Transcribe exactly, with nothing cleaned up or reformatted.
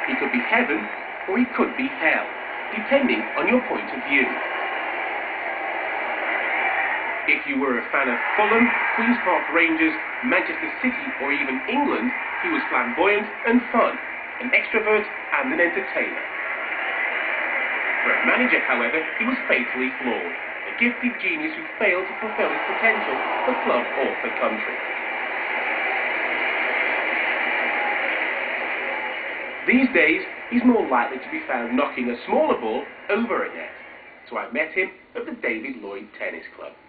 He could be heaven or he could be hell, depending on your point of view. If you were a fan of Fulham, Queen's Park Rangers, Manchester City or even England, he was flamboyant and fun, an extrovert and an entertainer. For a manager, however, he was fatally flawed, a gifted genius who failed to fulfill his potential for club or for country. These days, he's more likely to be found knocking a smaller ball over a net, so I met him at the David Lloyd Tennis Club.